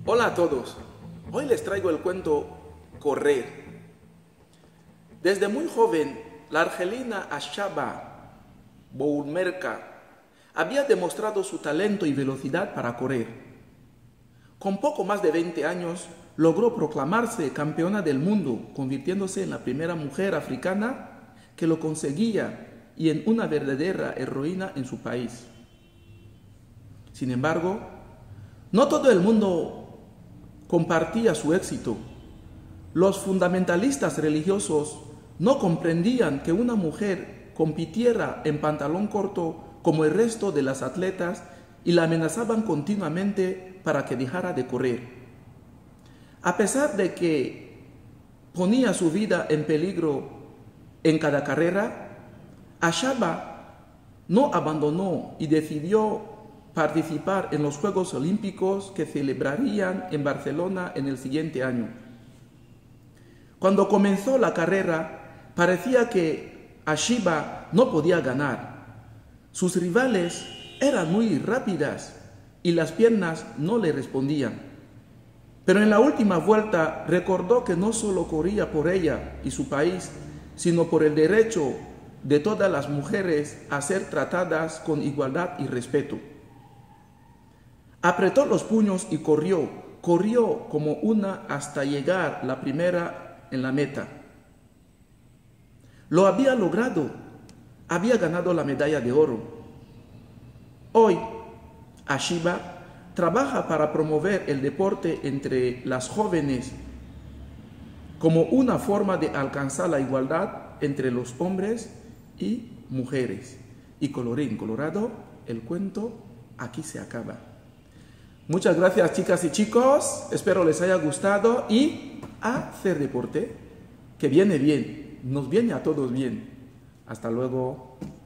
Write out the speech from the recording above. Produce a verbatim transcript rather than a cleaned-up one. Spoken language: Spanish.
Hola a todos, hoy les traigo el cuento Correr. Desde muy joven, la argelina Ashaba Boulmerka había demostrado su talento y velocidad para correr. Con poco más de veinte años, logró proclamarse campeona del mundo, convirtiéndose en la primera mujer africana que lo conseguía y en una verdadera heroína en su país. Sin embargo, no todo el mundo compartía su éxito. Los fundamentalistas religiosos no comprendían que una mujer compitiera en pantalón corto como el resto de las atletas y la amenazaban continuamente para que dejara de correr. A pesar de que ponía su vida en peligro en cada carrera, Ashaba no abandonó y decidió participar en los Juegos Olímpicos que celebrarían en Barcelona en el siguiente año. Cuando comenzó la carrera, parecía que Ashaba no podía ganar. Sus rivales eran muy rápidas y las piernas no le respondían. Pero en la última vuelta recordó que no solo corría por ella y su país, sino por el derecho de todas las mujeres a ser tratadas con igualdad y respeto. Apretó los puños y corrió, corrió como una hasta llegar la primera en la meta. Lo había logrado, había ganado la medalla de oro. Hoy, Ashaba trabaja para promover el deporte entre las jóvenes como una forma de alcanzar la igualdad entre los hombres y mujeres. Y colorín colorado, el cuento aquí se acaba. Muchas gracias, chicas y chicos, espero les haya gustado y a hacer deporte, que viene bien, nos viene a todos bien. Hasta luego.